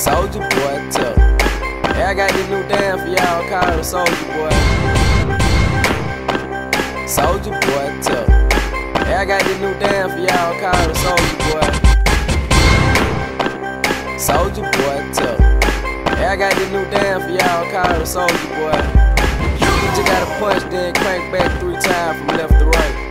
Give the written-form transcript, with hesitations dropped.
Soulja Boy, tough. Hey, I got this new dance for y'all called the Soulja Boy. Soulja Boy, tough. Hey, I got this new dance for y'all called the Soulja Boy. Soulja Boy, tough. Hey, I got this new dance for y'all called the Soulja Boy. You just gotta punch, then crank back 3 times from left to right.